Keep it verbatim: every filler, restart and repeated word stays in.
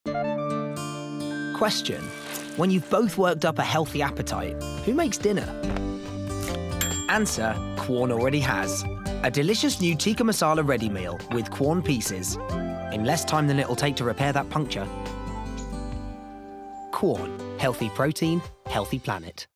Question. When you've both worked up a healthy appetite, who makes dinner? Answer. Quorn already has. A delicious new tikka masala ready meal with Quorn pieces. In less time than it'll take to repair that puncture. Quorn. Healthy protein, healthy planet.